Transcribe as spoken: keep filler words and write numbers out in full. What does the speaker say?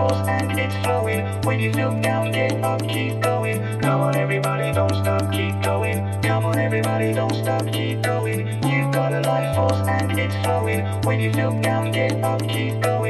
force and it's flowing. When you feel down, get up, keep going. Come on everybody, don't stop, keep going. Come on everybody, don't stop, keep going. You've got a life force and it's flowing. When you feel down, get up, keep going.